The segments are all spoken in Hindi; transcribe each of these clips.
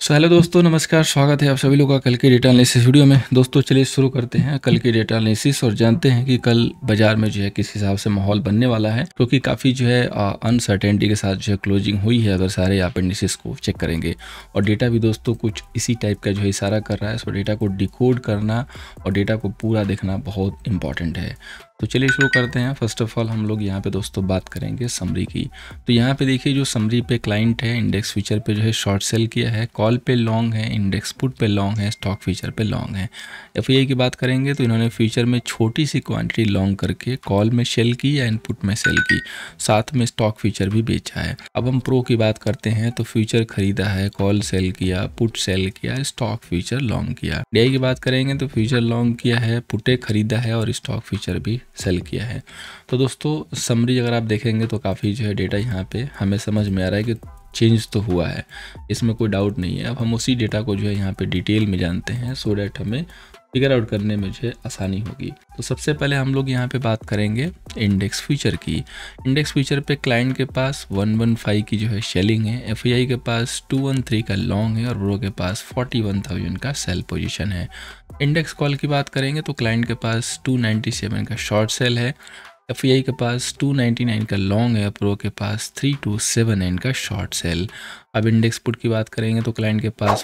हेलो दोस्तों, नमस्कार। स्वागत है आप सभी लोगों का कल के डेटा एनालिसिस वीडियो में। दोस्तों चलिए शुरू करते हैं कल के डेटा एनालिसिस और जानते हैं कि कल बाजार में जो है किस हिसाब से माहौल बनने वाला है, क्योंकि काफ़ी जो है अनसर्टेनिटी के साथ जो है क्लोजिंग हुई है अगर सारे आप इंडिसेस को चेक करेंगे। और डेटा भी दोस्तों कुछ इसी टाइप का जो है इशारा कर रहा है। सो डेटा को डिकोड करना और डेटा को पूरा देखना बहुत इंपॉर्टेंट है। तो चलिए शुरू करते हैं। फर्स्ट ऑफ ऑल हम लोग यहाँ पे दोस्तों बात करेंगे समरी की। तो यहाँ पे देखिए जो समरी पे क्लाइंट है इंडेक्स फ्यूचर पे जो है शॉर्ट सेल किया है, कॉल पे लॉन्ग है, इंडेक्स पुट पे लॉन्ग है, स्टॉक फ्यूचर पे लॉन्ग है। एफआईआई की बात करेंगे तो इन्होंने फ्यूचर में छोटी सी क्वांटिटी लॉन्ग करके कॉल में सेल की या इनपुट में सेल की, साथ में स्टॉक फ्यूचर भी बेचा है। अब हम प्रो की बात करते हैं तो फ्यूचर खरीदा है, कॉल सेल किया, पुट सेल किया, स्टॉक फ्यूचर लॉन्ग किया। डीआई की बात करेंगे तो फ्यूचर लॉन्ग किया है, पुटे खरीदा है और स्टॉक फ्यूचर भी सेल किया है। तो दोस्तों समरी अगर आप देखेंगे तो काफ़ी जो है डेटा यहाँ पे हमें समझ में आ रहा है कि चेंज तो हुआ है, इसमें कोई डाउट नहीं है। अब हम उसी डेटा को जो है यहाँ पे डिटेल में जानते हैं सो डैट हमें फिगर आउट करने में जो है आसानी होगी। तो सबसे पहले हम लोग यहाँ पे बात करेंगे इंडेक्स फ्यूचर की। इंडेक्स फ्यूचर पे क्लाइंट के पास 115 की जो है सेलिंग है, एफआईआई के पास 213 का लॉन्ग है और ब्रो के पास 41,000 का सेल पोजीशन है। इंडेक्स कॉल की बात करेंगे तो क्लाइंट के पास 297 का शॉर्ट सेल है, एफआईआई के पास 299 का लॉन्ग है, प्रो के पास 3279 का शॉर्ट सेल। अब इंडेक्स पुट की बात करेंगे तो क्लाइंट के पास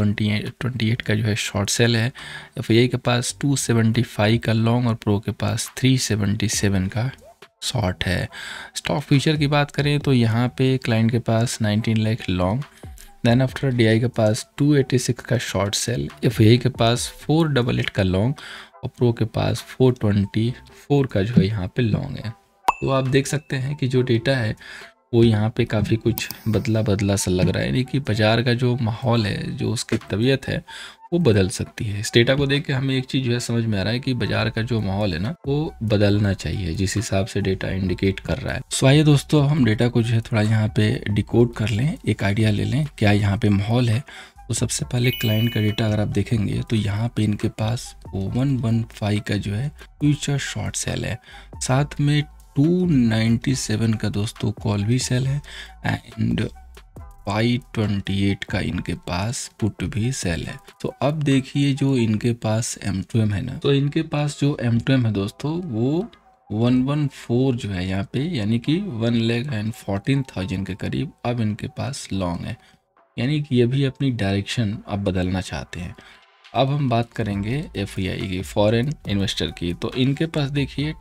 528 का जो है शॉर्ट सेल है, एफआईआई के पास 275 का लॉन्ग और प्रो के पास 377 का शॉर्ट है। स्टॉक फ्यूचर की बात करें तो यहाँ पे क्लाइंट के पास 19 lakh long, then after DI के पास 286 का शॉर्ट सेल, एफआईआई के पास 488 का लॉन्ग और प्रो के पास 424 का जो है यहाँ पे लॉन्ग है। तो आप देख सकते हैं कि जो डेटा है वो यहाँ पे काफ़ी कुछ बदला सा लग रहा है, यानी कि बाजार का जो माहौल है, जो उसकी तबीयत है वो बदल सकती है। इस डेटा को देख के हमें एक चीज़ जो है समझ में आ रहा है कि बाजार का जो माहौल है ना वो बदलना चाहिए जिस हिसाब से डेटा इंडिकेट कर रहा है। सो आइए दोस्तों हम डेटा को जो है थोड़ा यहाँ पे डिकोड कर लें, एक आइडिया ले लें क्या यहाँ पे माहौल है। तो सबसे पहले क्लाइंट का डेटा अगर आप देखेंगे तो यहाँ पे इनके पास 115 का जो है फ्यूचर शॉर्ट सेल है, साथ में 297 का दोस्तों कॉल भी सेल है एंड 528 का इनके पास पुट भी सेल है। तो अब देखिए जो इनके पास M2M है ना, तो इनके पास जो M2M है दोस्तों वो 114 जो है यहाँ पे, यानी कि 1,14,000 के करीब अब इनके पास लॉन्ग है, यानी कि ये भी अपनी डायरेक्शन अब बदलना चाहते हैं। अब हम बात करेंगे एफआईआई की, फॉरेन इन्वेस्टर की। तो इनके पास देखिए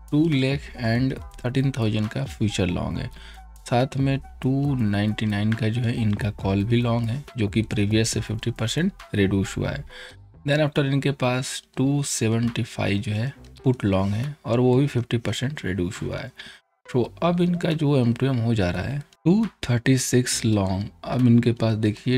2,13,000 का फ्यूचर लॉन्ग है, साथ में 299 का जो है इनका कॉल भी लॉन्ग है जो कि प्रीवियस से 50% रिड्यूस हुआ है। देन आफ्टर इनके पास 275 जो है पुट लॉन्ग है और वो भी 50% रिड्यूस हुआ है। तो अब इनका जो M2M हो जा रहा है 236 लॉन्ग। अब इनके पास देखिए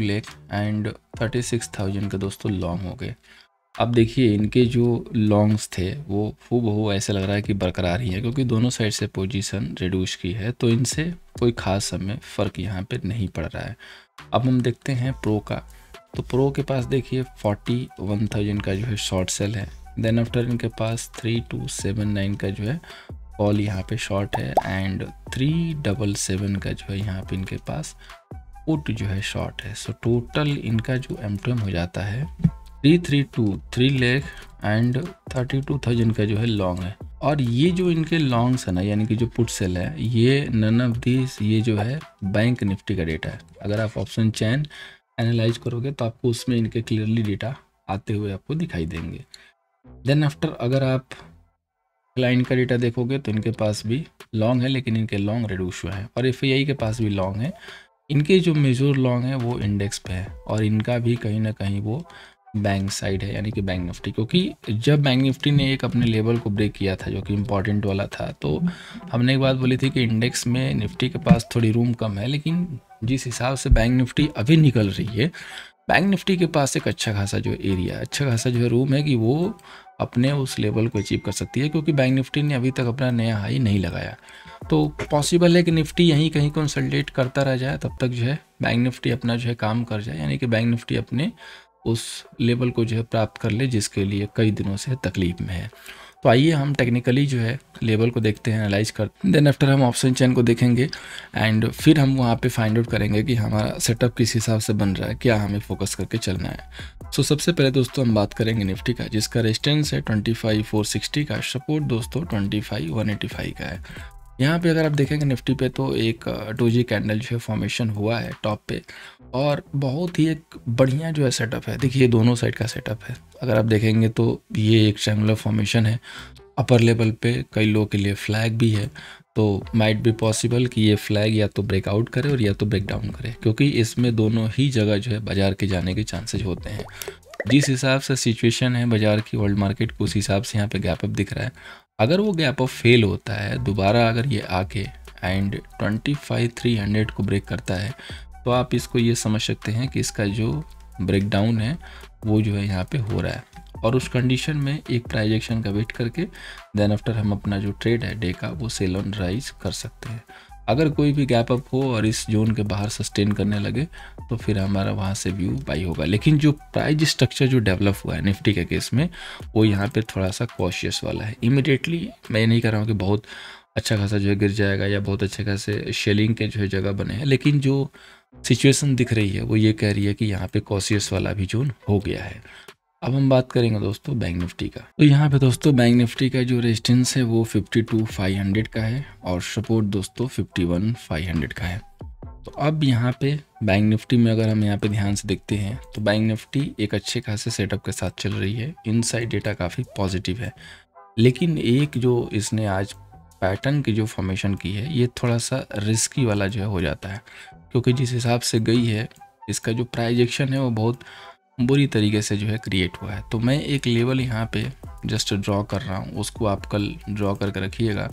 2,36,000 के दोस्तों लॉन्ग हो गए। अब देखिए इनके जो लॉन्ग्स थे वो हूबहू ऐसे लग रहा है कि बरकरार ही है, क्योंकि दोनों साइड से पोजीशन रिड्यूस की है, तो इनसे कोई खास हमें फ़र्क यहाँ पे नहीं पड़ रहा है। अब हम देखते हैं प्रो का। तो प्रो के पास देखिए 41,000 का जो है शॉर्ट सेल है, देन आफ्टर इनके पास 3279 का जो है कॉल यहाँ पे शॉर्ट है एंड 377 का जो है यहाँ पे इनके पास पुट जो है शॉर्ट है। सो टोटल इनका जो M2M हो जाता है 3 लाख एंड 32,000 का जो है लॉन्ग है। और ये जो इनके लॉन्ग्स है ना, यानी कि जो पुट सेल है, ये नन ऑफ दिस, ये जो है बैंक निफ्टी का डेटा है। अगर आप ऑप्शन चैन एनालाइज करोगे तो आपको उसमें इनके क्लियरली डेटा आते हुए आपको दिखाई देंगे। देन आफ्टर अगर आप क्लाइंट का डेटा देखोगे तो इनके पास भी लॉन्ग है, लेकिन इनके लॉन्ग रिड्यूस हुआ है, और एफआईआई के पास भी लॉन्ग है। इनके जो मेजर लॉन्ग है वो इंडेक्स पे है और इनका भी कहीं ना कहीं वो बैंक साइड है, यानी कि बैंक निफ्टी। क्योंकि जब बैंक निफ्टी ने एक अपने लेवल को ब्रेक किया था जो कि इम्पॉर्टेंट वाला था, तो हमने एक बात बोली थी कि इंडेक्स में निफ्टी के पास थोड़ी रूम कम है, लेकिन जिस हिसाब से बैंक निफ्टी अभी निकल रही है, बैंक निफ्टी के पास एक अच्छा खासा जो एरिया, अच्छा खासा जो है रूम है कि वो अपने उस लेवल को अचीव कर सकती है, क्योंकि बैंक निफ्टी ने अभी तक अपना नया हाई नहीं लगाया। तो पॉसिबल है कि निफ्टी यहीं कहीं कंसल्टेट करता रह जाए, तब तक जो है बैंक निफ्टी अपना जो है काम कर जाए, यानी कि बैंक निफ्टी अपने उस लेवल को जो है प्राप्त कर ले जिसके लिए कई दिनों से तकलीफ में है। तो आइए हम टेक्निकली जो है लेवल को देखते हैं, एनालाइज करते हैं, देन आफ्टर हम ऑप्शन चेन को देखेंगे एंड फिर हम वहाँ पे फाइंड आउट करेंगे कि हमारा सेटअप किस हिसाब से बन रहा है, क्या हमें फोकस करके चलना है। सो सबसे पहले दोस्तों हम बात करेंगे निफ्टी का, जिसका रेजिस्टेंस है 25,460 का, सपोर्ट दोस्तों 25,185 का है। यहाँ पे अगर आप देखेंगे निफ्टी पे तो एक डोजी कैंडल जो है फॉर्मेशन हुआ है टॉप पे, और बहुत ही एक बढ़िया जो है सेटअप है। देखिए दोनों साइड का सेटअप है, अगर आप देखेंगे तो ये एक ट्रायंगुलर फॉर्मेशन है, अपर लेवल पे कई लोगों के लिए फ्लैग भी है, तो माइट बी पॉसिबल कि ये फ्लैग या तो ब्रेकआउट करे और या तो ब्रेक डाउन करे, क्योंकि इसमें दोनों ही जगह जो है बाजार के जाने के चांसेस होते हैं। जिस हिसाब से सिचुएशन है बाजार की, वर्ल्ड मार्केट को, उस हिसाब से यहाँ पे गैप अप दिख रहा है। अगर वो गैप अप फेल होता है दोबारा, अगर ये आके एंड 25,300 को ब्रेक करता है, तो आप इसको ये समझ सकते हैं कि इसका जो ब्रेक डाउन है वो जो है यहाँ पे हो रहा है, और उस कंडीशन में एक प्राइस एक्शन का वेट करके देन आफ्टर हम अपना जो ट्रेड है डे का वो सेल ऑन राइज कर सकते हैं। अगर कोई भी गैप अप हो और इस जोन के बाहर सस्टेन करने लगे तो फिर हमारा वहाँ से व्यू बाई होगा। लेकिन जो प्राइस स्ट्रक्चर जो डेवलप हुआ है निफ्टी के केस में, वो यहाँ पे थोड़ा सा कॉशियस वाला है। इमीडिएटली मैं नहीं कह रहा हूँ कि बहुत अच्छा खासा जो है गिर जाएगा या बहुत अच्छे खासे शेलिंग के जो है जगह बने हैं, लेकिन जो सिचुएशन दिख रही है वो ये कह रही है कि यहाँ पे कॉशियस वाला भी जोन हो गया है। अब हम बात करेंगे दोस्तों बैंक निफ्टी का। तो यहाँ पे दोस्तों बैंक निफ्टी का जो रेजिस्टेंस है वो 52,500 का है, और सपोर्ट दोस्तों 51,500 का है। तो अब यहाँ पे बैंक निफ्टी में अगर हम यहाँ पे ध्यान से देखते हैं तो बैंक निफ्टी एक अच्छे खासे सेटअप के साथ चल रही है, इनसाइड डेटा काफ़ी पॉजिटिव है। लेकिन एक जो इसने आज पैटर्न की जो फॉर्मेशन की है, ये थोड़ा सा रिस्की वाला जो है हो जाता है, क्योंकि जिस हिसाब से गई है इसका जो प्राइस एक्शन है वो बहुत बुरी तरीके से जो है क्रिएट हुआ है। तो मैं एक लेवल यहाँ पे जस्ट ड्रॉ कर रहा हूँ, उसको आप कल ड्रॉ करके रखिएगा।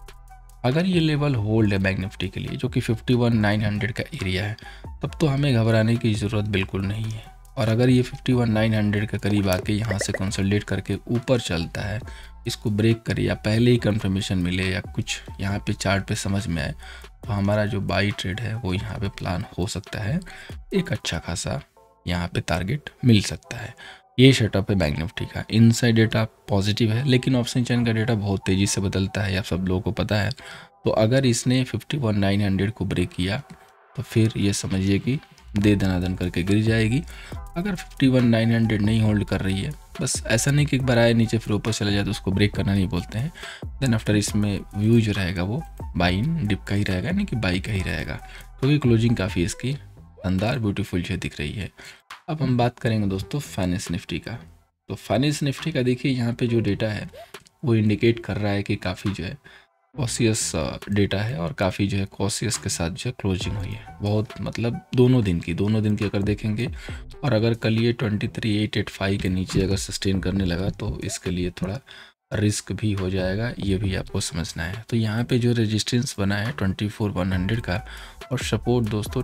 अगर ये लेवल होल्ड है बैंक निफ्टी के लिए, जो कि 51,900 का एरिया है, तब तो हमें घबराने की ज़रूरत बिल्कुल नहीं है। और अगर ये 51,900 के करीब आके यहाँ से कंसोलिडेट करके ऊपर चलता है, इसको ब्रेक करे या पहले ही कंफर्मेशन मिले या कुछ यहाँ पे चार्ट पे समझ में आए, तो हमारा जो बाई ट्रेड है वो यहाँ पे प्लान हो सकता है, एक अच्छा खासा यहाँ पे टारगेट मिल सकता है। ये सेटअप है बैंक निफ्टी का। इनसाइड डेटा पॉजिटिव है, लेकिन ऑप्शन चेन का डेटा बहुत तेज़ी से बदलता है, आप सब लोगों को पता है। तो अगर इसने 51,900 को ब्रेक किया तो फिर ये समझिए कि दे दनादन करके गिर जाएगी। अगर 51,900 नहीं होल्ड कर रही है, बस ऐसा नहीं कि एक बार आए नीचे फिर ऊपर चला जाए तो उसको ब्रेक करना नहीं बोलते हैं। देन आफ्टर इसमें व्यू जो रहेगा वो बाई इन डिप का ही रहेगा, नहीं कि बाई का ही रहेगा, क्योंकि क्लोजिंग काफ़ी इसकी शानदार ब्यूटीफुल जो दिख रही है। अब हम बात करेंगे दोस्तों फाइनेंस निफ्टी का। तो फाइनेंस निफ्टी का देखिए यहाँ पे जो डेटा है वो इंडिकेट कर रहा है कि काफ़ी जो है कॉशियस डेटा है, और काफ़ी जो है कॉशियस के साथ जो है क्लोजिंग हुई है। बहुत मतलब दोनों दिन की अगर देखेंगे, और अगर कल ये 23,885 के नीचे अगर सस्टेन करने लगा तो इसके लिए थोड़ा रिस्क भी हो जाएगा, ये भी आपको समझना है। तो यहाँ पे जो रेजिस्टेंस बना है 24,100 का, और सपोर्ट दोस्तों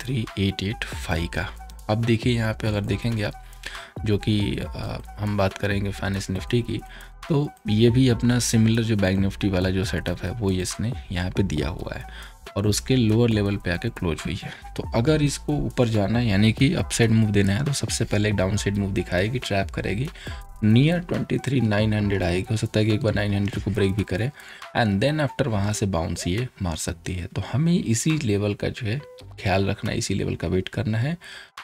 23,885 का। अब देखिए यहाँ पे अगर देखेंगे आप, जो कि हम बात करेंगे फाइनेंस निफ्टी की, तो ये भी अपना सिमिलर जो बैंक निफ्टी वाला जो सेटअप है वो इसने यहाँ पे दिया हुआ है, और उसके लोअर लेवल पे आके क्लोज हुई है। तो अगर इसको ऊपर जाना है, यानी कि अपसाइड मूव देना है, तो सबसे पहले एक डाउन साइड मूव दिखाएगी, ट्रैप करेगी, नियर 23,900 आएगी। हो सकता है कि एक बार 900 को ब्रेक भी करे, एंड देन आफ्टर वहाँ से बाउंस ये मार सकती है। तो हमें इसी लेवल का जो है ख्याल रखना है, इसी लेवल का वेट करना है।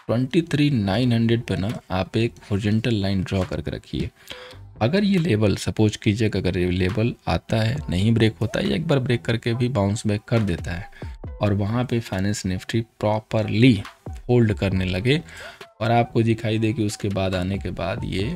23,900 पर ना आप एक हॉरिजॉन्टल लाइन ड्रॉ करके रखिए। अगर ये लेवल सपोज कीजिए कि अगर ये लेवल आता है, नहीं ब्रेक होता है, या एक बार ब्रेक करके भी बाउंस बैक कर देता है, और वहाँ पे फाइनेंस निफ्टी प्रॉपरली होल्ड करने लगे, और आपको दिखाई दे कि उसके बाद आने के बाद ये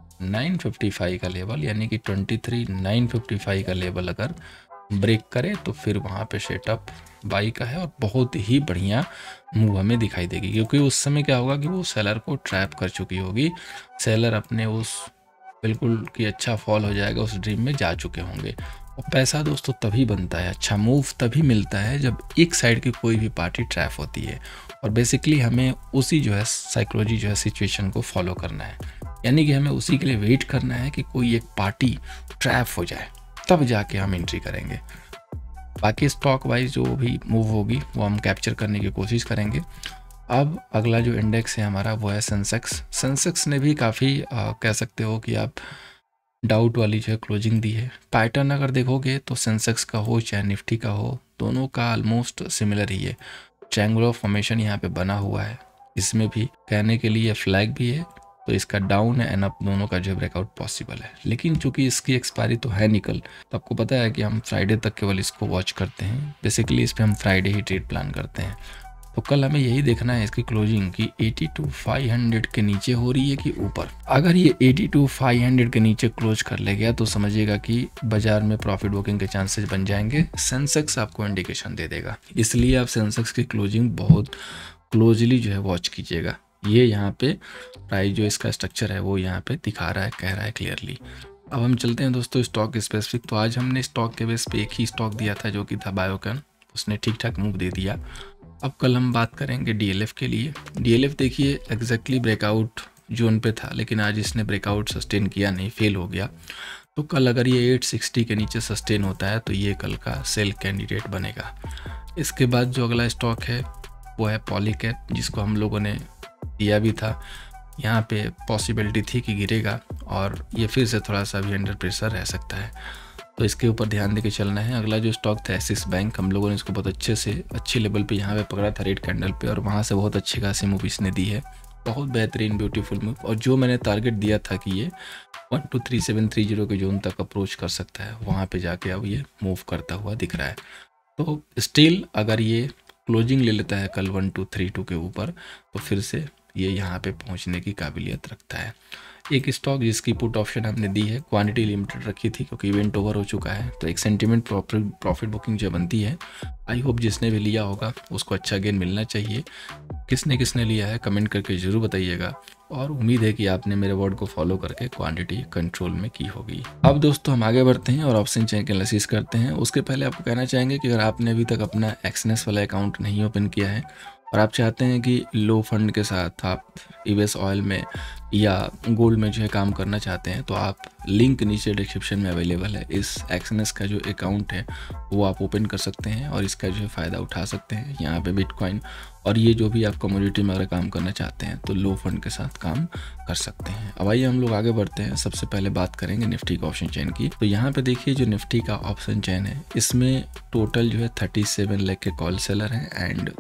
955 का लेवल, यानी कि 23,955 का लेवल अगर ब्रेक करे तो फिर वहाँ पे सेटअप बाई का है, और बहुत ही बढ़िया मूव हमें दिखाई देगी। क्योंकि उस समय क्या होगा कि वो सेलर को ट्रैप कर चुकी होगी, सेलर अपने उस बिल्कुल कि अच्छा फॉल हो जाएगा उस ड्रीम में जा चुके होंगे। और पैसा दोस्तों तभी बनता है, अच्छा मूव तभी मिलता है जब एक साइड की कोई भी पार्टी ट्रैप होती है, और बेसिकली हमें उसी जो है साइकोलॉजी जो है सिचुएशन को फॉलो करना है, यानी कि हमें उसी के लिए वेट करना है कि कोई एक पार्टी ट्रैप हो जाए, तब जाके हम एंट्री करेंगे। बाकी स्टॉक वाइज जो भी मूव होगी वो हम कैप्चर करने की कोशिश करेंगे। अब अगला जो इंडेक्स है हमारा वो है सेंसेक्स। सेंसेक्स ने भी काफ़ी कह सकते हो कि आप डाउट वाली जो है क्लोजिंग दी है। पैटर्न अगर देखोगे तो सेंसेक्स का हो चाहे निफ्टी का हो, दोनों का ऑलमोस्ट सिमिलर ही है। ट्रायंगुलर फॉर्मेशन यहाँ पे बना हुआ है, इसमें भी कहने के लिए फ्लैग भी है, तो इसका डाउन एंड अप दोनों का जो ब्रेकआउट पॉसिबल है। लेकिन चूंकि इसकी एक्सपायरी तो है निकल, तो आपको पता है कि हम फ्राइडे तक केवल इसको वॉच करते हैं। बेसिकली इस पर हम फ्राइडे ही ट्रेड प्लान करते हैं। तो कल हमें यही देखना है इसकी क्लोजिंग की 82,500 के नीचे हो रही है कि ऊपर। अगर ये 82,500 के नीचे क्लोज कर ले गया तो समझिएगा कि बाजार में प्रॉफिट बुकिंग के चांसेस बन जाएंगे। सेंसेक्स आपको इंडिकेशन दे देगा, इसलिए आप सेंसेक्स की क्लोजिंग बहुत क्लोजली जो है वॉच कीजिएगा। ये यहाँ पे प्राइस जो इसका स्ट्रक्चर है वो यहाँ पे दिखा रहा है, कह रहा है क्लियरली। अब हम चलते हैं दोस्तों स्टॉक स्पेसिफिक। तो आज हमने स्टॉक के बेस पे एक ही स्टॉक दिया था जो कि था बायोकॉन, उसने ठीक ठाक मूव दे दिया। अब कल हम बात करेंगे डीएलएफ के लिए। डीएलएफ देखिए एग्जैक्टली ब्रेकआउट जोन पे था, लेकिन आज इसने ब्रेकआउट सस्टेन किया नहीं, फेल हो गया। तो कल अगर ये 860 के नीचे सस्टेन होता है तो ये कल का सेल कैंडिडेट बनेगा। इसके बाद जो अगला स्टॉक है वो है पॉलीकैप, जिसको हम लोगों ने दिया भी था। यहाँ पे पॉसिबिलिटी थी कि गिरेगा और ये फिर से थोड़ा सा भी अंडर प्रेशर रह सकता है, तो इसके ऊपर ध्यान देके चलना है। अगला जो स्टॉक था एक्सिस बैंक, हम लोगों ने इसको बहुत अच्छे से अच्छे लेवल पे यहाँ पे पकड़ा था रेड कैंडल पे, और वहाँ से बहुत अच्छी खासी मूव इसने दी है, बहुत बेहतरीन ब्यूटीफुल मूव। और जो मैंने टारगेट दिया था कि ये 123730 के जोन तक अप्रोच कर सकता है, वहाँ पे जाके अब ये मूव करता हुआ दिख रहा है। तो स्टिल अगर ये क्लोजिंग ले लेता है कल 1232 के ऊपर, तो फिर से ये यहाँ पे पहुँचने की काबिलियत रखता है। एक स्टॉक जिसकी पुट ऑप्शन हमने दी है, क्वांटिटी लिमिटेड रखी थी क्योंकि इवेंट ओवर हो चुका है, तो एक सेंटिमेंट प्रॉफिट बुकिंग जो बनती है, आई होप जिसने भी लिया होगा उसको अच्छा गेन मिलना चाहिए। किसने किसने लिया है कमेंट करके ज़रूर बताइएगा, और उम्मीद है कि आपने मेरे वर्ड को फॉलो करके क्वांटिटी कंट्रोल में की होगी। अब दोस्तों हम आगे बढ़ते हैं और ऑप्शन चेन के एनालिसिस करते हैं। उसके पहले आपको कहना चाहेंगे कि अगर आपने अभी तक अपना एक्सनेस वाला अकाउंट नहीं ओपन किया है और आप चाहते हैं कि लो फंड के साथ आप ईवीएस ऑयल में या गोल्ड में जो है काम करना चाहते हैं, तो आप लिंक नीचे डिस्क्रिप्शन में अवेलेबल है। इस एक्सनेस का जो अकाउंट है वो आप ओपन कर सकते हैं और इसका जो है फ़ायदा उठा सकते हैं। यहाँ पे बिटकॉइन और ये जो भी आप कमोडिटी में अगर काम करना चाहते हैं तो लो फंड के साथ काम कर सकते हैं। अब आइए हम लोग आगे बढ़ते हैं। सबसे पहले बात करेंगे निफ्टी का ऑप्शन चेन की। तो यहाँ पे देखिए जो निफ्टी का ऑप्शन चेन है, इसमें टोटल जो है 37 लाख के कॉल सेलर हैं एंड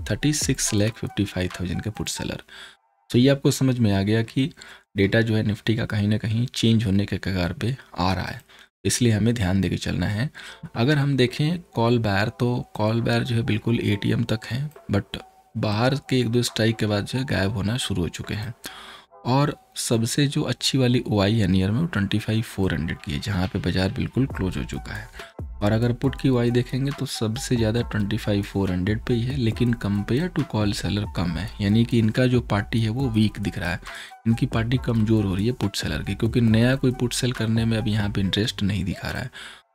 36,55,000 के पुट सेलर। तो ये आपको समझ में आ गया कि डेटा जो है निफ्टी का कहीं ना कहीं चेंज होने के कगार पे आ रहा है, इसलिए हमें ध्यान देके चलना है। अगर हम देखें कॉल बायर, तो कॉल बायर जो है बिल्कुल एटीएम तक है, बट बाहर के एक दो स्ट्राइक के बाद जो है गायब होना शुरू हो चुके हैं। और सबसे जो अच्छी वाली ओआई है नियर में वो 25,400 की है, जहाँ पे बाजार बिल्कुल क्लोज हो चुका है। और अगर पुट की ओआई देखेंगे तो सबसे ज़्यादा 25,400 पे ही है, लेकिन कंपेयर टू कॉल सेलर कम है, यानी कि इनका जो पार्टी है वो वीक दिख रहा है, इनकी पार्टी कमज़ोर हो रही है पुट सेलर की, क्योंकि नया कोई पुट सेल करने में अब यहाँ पे इंटरेस्ट नहीं दिखा रहा है।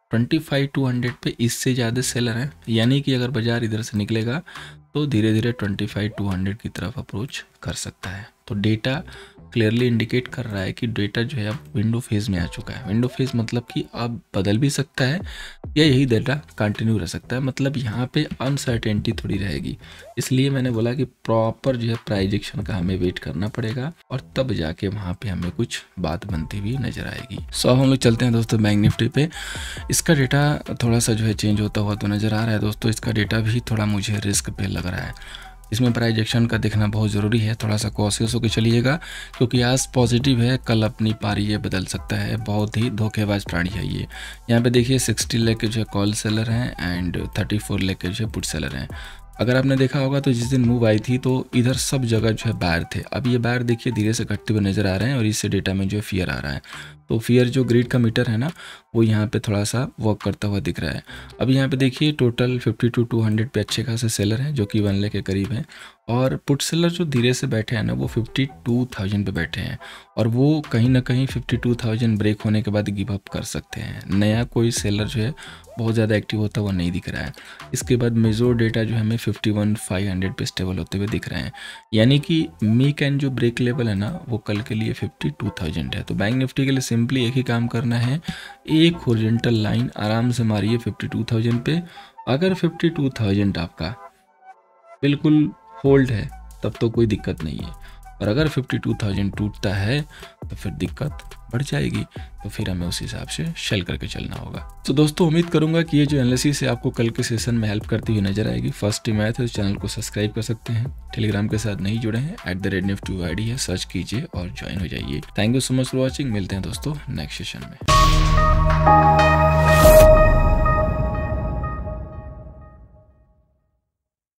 25,200 पे इससे ज़्यादा सेलर हैं, यानी कि अगर बाजार इधर से निकलेगा तो धीरे धीरे 25,200 की तरफ अप्रोच कर सकता है। तो डेटा क्लियरली इंडिकेट कर रहा है कि डेटा जो है अब विंडो फेज में आ चुका है। विंडो फेज मतलब कि अब बदल भी सकता है या यही डेटा कंटिन्यू रह सकता है, मतलब यहाँ पे अनसर्टेनिटी थोड़ी रहेगी। इसलिए मैंने बोला कि प्रॉपर जो है प्राइजेक्शन का हमें वेट करना पड़ेगा और तब जाके वहाँ पे हमें कुछ बात बनती हुई नजर आएगी। सो हम लोग चलते हैं दोस्तों बैंक निफ्टी पे। इसका डेटा थोड़ा सा जो है चेंज होता हुआ तो नज़र आ रहा है दोस्तों। इसका डेटा भी थोड़ा मुझे रिस्क पे लग रहा है, इसमें प्राइजेक्शन का देखना बहुत ज़रूरी है। थोड़ा सा कॉशियस होकर चलिएगा, क्योंकि आज पॉजिटिव है, कल अपनी पारी ये बदल सकता है। बहुत ही धोखेबाज प्राणी है ये। यहाँ पे देखिए 60 लाख के जो है कॉल सेलर हैं एंड 34 लाख के जो है पुट सेलर हैं। अगर आपने देखा होगा तो जिस दिन मूव आई थी तो इधर सब जगह जो है बायर थे। अब ये बायर देखिए धीरे से घटते हुए नज़र आ रहे हैं और इससे डेटा में जो है फियर आ रहा है। तो फियर जो ग्रिड का मीटर है ना, वो यहाँ पे थोड़ा सा वर्क करता हुआ दिख रहा है। अब यहाँ पे देखिए टोटल 52,200 पे अच्छे खासे सेलर हैं जो कि 1 लाख के करीब हैं, और पुट सेलर जो धीरे से बैठे हैं ना वो 52,000 पे बैठे हैं, और वो कहीं ना कहीं 52,000 ब्रेक होने के बाद गिव अप कर सकते हैं। नया कोई सेलर जो है बहुत ज़्यादा एक्टिव होता हुआ नहीं दिख रहा है। इसके बाद मेजोर डेटा जो है हमें 51,500 पे स्टेबल होते हुए दिख रहे हैं, यानी कि मी कैन जो ब्रेक लेवल है ना वो कल के लिए 52,000 है। तो बैंक निफ्टी के लिए सिंपली एक ही काम करना है, एक हॉरिजॉन्टल लाइन आराम से मारिए 52,000 पे। अगर 52,000 आपका बिल्कुल होल्ड है तब तो कोई दिक्कत नहीं है, और अगर 52,000 टूटता है तो फिर दिक्कत बढ़ जाएगी, तो फिर हमें उस हिसाब से शेल करके चलना होगा। तो दोस्तों उम्मीद करूंगा कि ये जो एनालिसिस है आपको कल के सेशन में हेल्प करती हुई नजर आएगी। फर्स्ट टाइम आए थे तो चैनल को सब्सक्राइब कर सकते हैं। टेलीग्राम के साथ नहीं जुड़े हैं @NIFTY आईडी है, सर्च कीजिए और ज्वाइन हो जाइए। Thank you so much for watching. मिलते हैं दोस्तों नेक्स्ट सेशन में।